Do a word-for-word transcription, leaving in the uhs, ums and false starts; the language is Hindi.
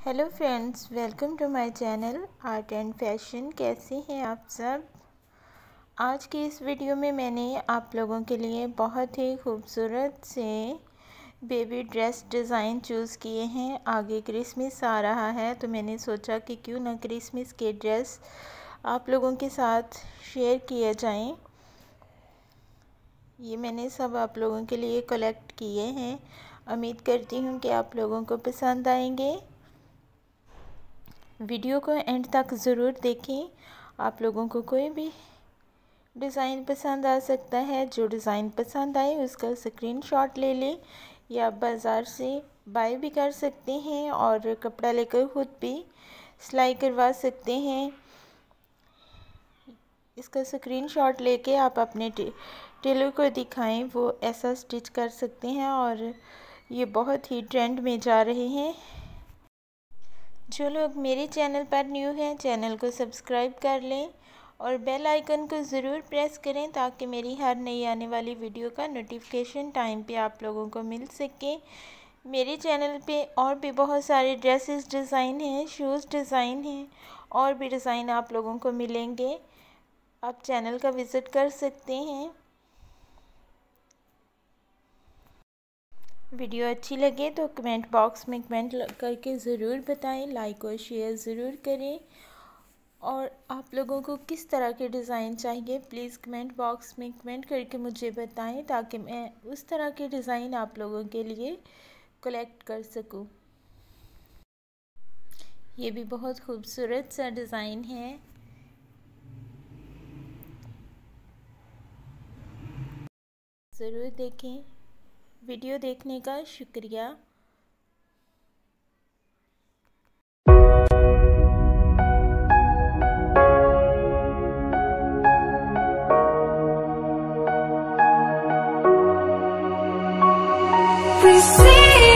Hello friends, welcome to my channel art and fashion. कैसे हैं आप सब। आज की इस वीडियो में मैंने आप लोगों के लिए बहुत ही खूबसूरत से बेबी ड्रेस डिज़ाइन चूज़ किए हैं। आगे क्रिसमस आ रहा है तो मैंने सोचा कि क्यों ना क्रिसमस के ड्रेस आप लोगों के साथ शेयर किए जाएं। ये मैंने सब आप लोगों के लिए कलेक्ट किए हैं। उम्मीद करती हूँ कि आप लोगों को पसंद आएंगे। वीडियो को एंड तक ज़रूर देखें। आप लोगों को कोई भी डिज़ाइन पसंद आ सकता है। जो डिज़ाइन पसंद आए उसका स्क्रीनशॉट ले लें या आप बाज़ार से बाय भी कर सकते हैं और कपड़ा लेकर खुद भी सिलाई करवा सकते हैं। इसका स्क्रीनशॉट लेके आप अपने टे, टेलर को दिखाएं, वो ऐसा स्टिच कर सकते हैं और ये बहुत ही ट्रेंड में जा रहे हैं। जो लोग मेरे चैनल पर न्यू हैं, चैनल को सब्सक्राइब कर लें और बेल आइकन को ज़रूर प्रेस करें ताकि मेरी हर नई आने वाली वीडियो का नोटिफिकेशन टाइम पे आप लोगों को मिल सके। मेरे चैनल पे और भी बहुत सारे ड्रेसेस डिज़ाइन हैं, शूज़ डिज़ाइन हैं और भी डिज़ाइन आप लोगों को मिलेंगे। आप चैनल का विज़िट कर सकते हैं। वीडियो अच्छी लगे तो कमेंट बॉक्स में कमेंट करके ज़रूर बताएं, लाइक और शेयर ज़रूर करें। और आप लोगों को किस तरह के डिज़ाइन चाहिए प्लीज़ कमेंट बॉक्स में कमेंट करके मुझे बताएं ताकि मैं उस तरह के डिज़ाइन आप लोगों के लिए कलेक्ट कर सकूं। ये भी बहुत खूबसूरत सा डिज़ाइन है। ज़रूर देखें। वीडियो देखने का शुक्रिया। We see